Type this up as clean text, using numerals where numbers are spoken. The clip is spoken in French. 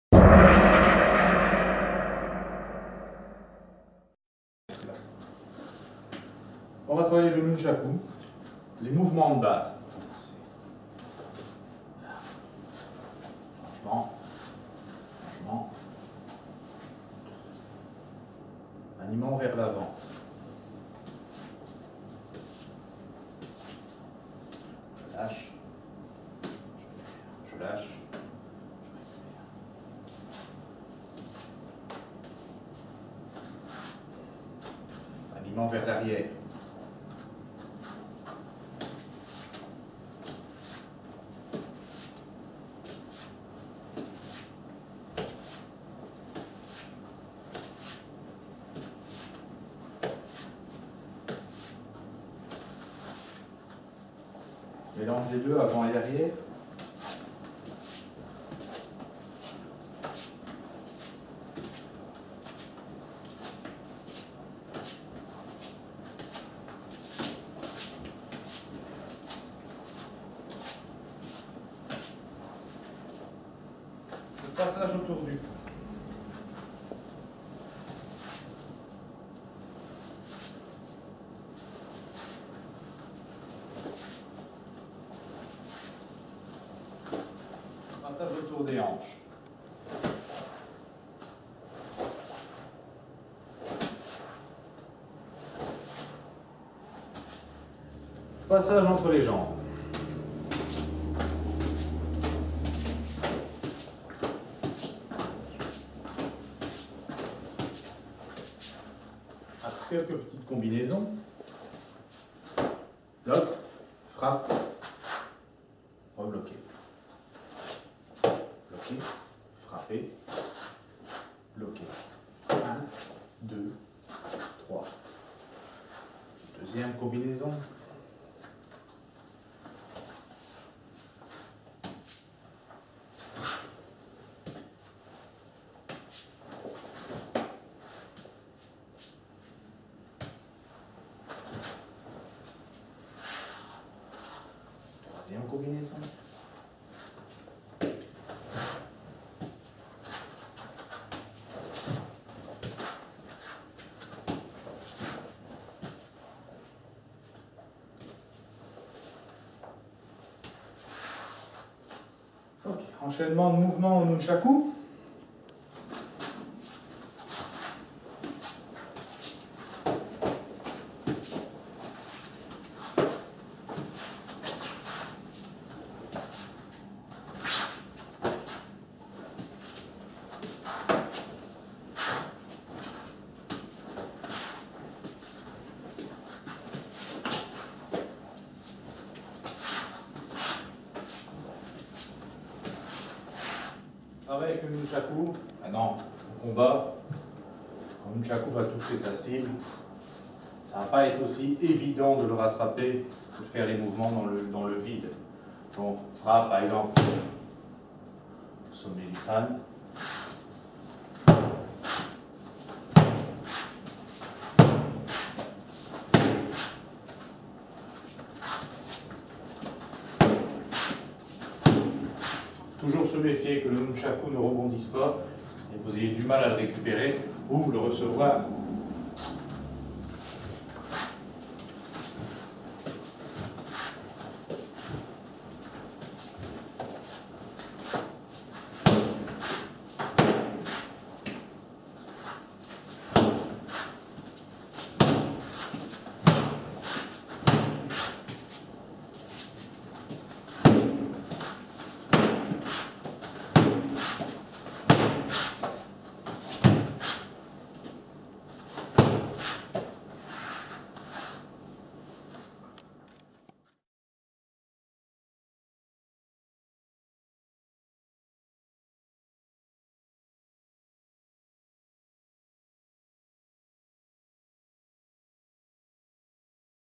On va travailler le nunchaku, les mouvements de base. Changement, changement, maniement vers l'avant. Je lâche, je lâche, maniement vers l'arrière. Mélange les deux, avant et arrière. Le passage autour du cou. Passage autour des hanches. Passage entre les jambes. Après quelques petites combinaisons. Bloc, frappe, rebloqué. Bloqué, frappé, bloqué. 1, 2, 3. Deuxième combinaison. Troisième combinaison. Okay. Enchaînement de mouvements au nunchaku. Travaille avec le nunchaku. Maintenant, au combat, quand le nunchaku va toucher sa cible, ça ne va pas être aussi évident de le rattraper que de faire les mouvements dans le vide. Donc, frappe par exemple au sommet du crâne. Toujours se méfier que le nunchaku ne rebondisse pas et que vous ayez du mal à le récupérer ou le recevoir